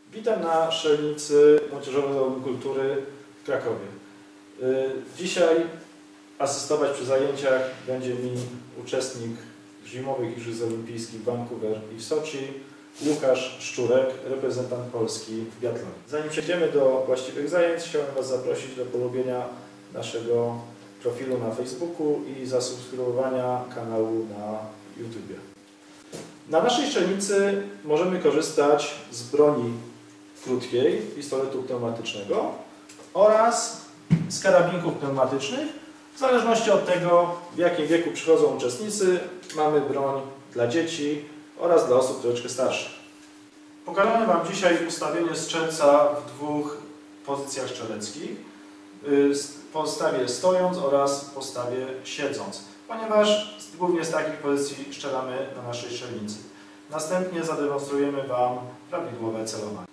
Witam na strzelnicy Młodzieżowego Domu Kultury w Krakowie. Dzisiaj asystować przy zajęciach będzie mi uczestnik Zimowych Igrzysk Olimpijskich w Vancouver i w Soczi, Łukasz Szczurek, reprezentant Polski w biatlonie. Zanim przejdziemy do właściwych zajęć, chciałem Was zaprosić do polubienia naszego profilu na Facebooku i zasubskrybowania kanału na YouTubie. Na naszej strzelnicy możemy korzystać z broni krótkiej, pistoletu pneumatycznego oraz z karabinków pneumatycznych. W zależności od tego, w jakim wieku przychodzą uczestnicy, mamy broń dla dzieci oraz dla osób troszeczkę starszych. Pokażemy Wam dzisiaj ustawienie strzelca w dwóch pozycjach strzeleckich. Postawie stojąc oraz postawie siedząc, ponieważ głównie z takich pozycji strzelamy na naszej strzelnicy. Następnie zademonstrujemy Wam prawidłowe celowanie.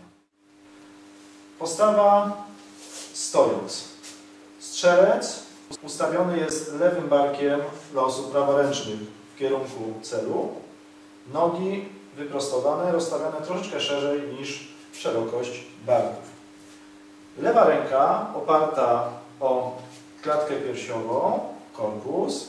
Postawa stojąc. Strzelec ustawiony jest lewym barkiem dla osób praworęcznych w kierunku celu. Nogi wyprostowane, rozstawione troszeczkę szerzej niż szerokość barków. Lewa ręka oparta o klatkę piersiową, korpus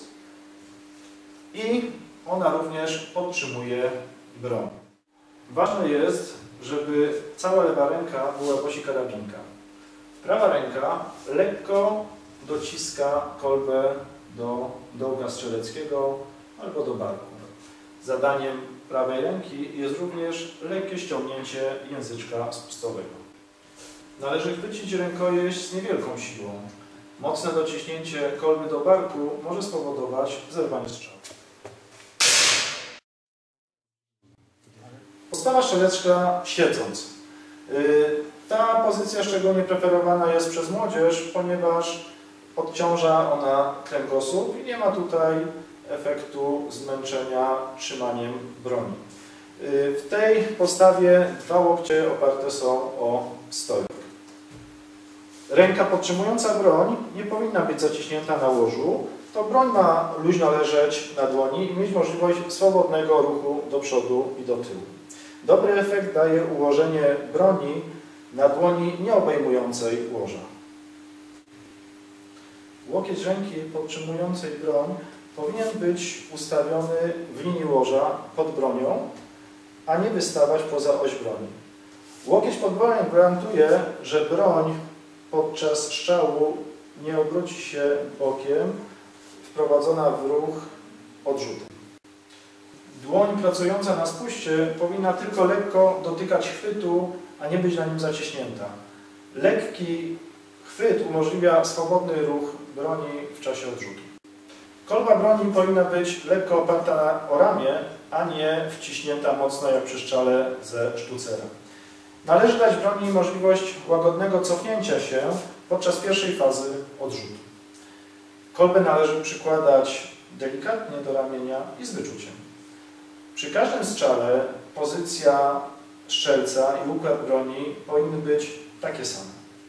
i ona również podtrzymuje broń. Ważne jest, żeby cała lewa ręka była w osi karabinka. Prawa ręka lekko dociska kolbę do dołka strzeleckiego albo do barku. Zadaniem prawej ręki jest również lekkie ściągnięcie języczka spustowego. Należy chwycić rękojeść z niewielką siłą. Mocne dociśnięcie kolby do barku może spowodować zerwanie strzału. Postawa strzelecka siedząc. Ta pozycja szczególnie preferowana jest przez młodzież, ponieważ odciąża ona kręgosłup i nie ma tutaj efektu zmęczenia trzymaniem broni. W tej postawie dwa łokcie oparte są o stolik. Ręka podtrzymująca broń nie powinna być zaciśnięta na łożu. To broń ma luźno leżeć na dłoni i mieć możliwość swobodnego ruchu do przodu i do tyłu. Dobry efekt daje ułożenie broni na dłoni nie obejmującej łoża. Łokieć ręki podtrzymującej broń powinien być ustawiony w linii łoża pod bronią, a nie wystawać poza oś broni. Łokieć pod bronią gwarantuje, że broń podczas strzału nie obróci się bokiem, wprowadzona w ruch odrzutem. Dłoń pracująca na spuście powinna tylko lekko dotykać chwytu, a nie być na nim zaciśnięta. Lekki chwyt umożliwia swobodny ruch broni w czasie odrzutu. Kolba broni powinna być lekko oparta o ramię, a nie wciśnięta mocno jak przy strzale ze sztucera. Należy dać broni możliwość łagodnego cofnięcia się podczas pierwszej fazy odrzutu. Kolbę należy przykładać delikatnie do ramienia i z wyczuciem. Przy każdym strzale pozycja strzelca i układ broni powinny być takie same.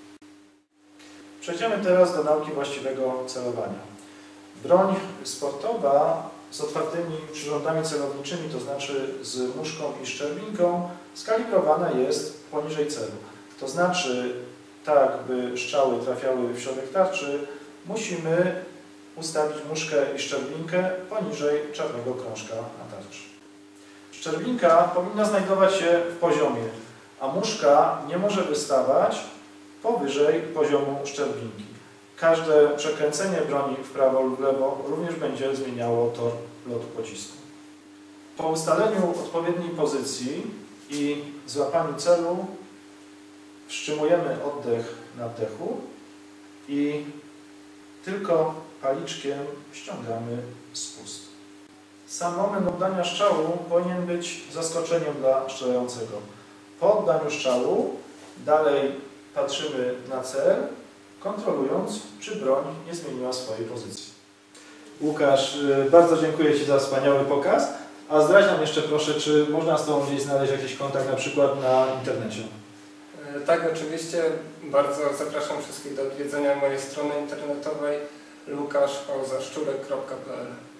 Przejdziemy teraz do nauki właściwego celowania. Broń sportowa z otwartymi przyrządami celowniczymi, to znaczy z muszką i szczerbinką, skalibrowana jest poniżej celu. To znaczy, tak by strzały trafiały w środek tarczy, musimy ustawić muszkę i szczerbinkę poniżej czarnego krążka na tarczy. Szczerbinka powinna znajdować się w poziomie, a muszka nie może wystawać powyżej poziomu szczerbinki. Każde przekręcenie broni w prawo lub w lewo również będzie zmieniało tor lotu pocisku. Po ustaleniu odpowiedniej pozycji i złapaniu celu wstrzymujemy oddech na wdechu i tylko paliczkiem ściągamy spust. Sam moment oddania strzału powinien być zaskoczeniem dla strzelającego. Po oddaniu strzału dalej patrzymy na cel, kontrolując, czy broń nie zmieniła swojej pozycji. Łukasz, bardzo dziękuję Ci za wspaniały pokaz. A zdradź nam jeszcze proszę, czy można z Tobą gdzieś znaleźć jakiś kontakt, na przykład na internecie? Tak, oczywiście. Bardzo zapraszam wszystkich do odwiedzenia mojej strony internetowej lukaszpauzaszczurek.pl.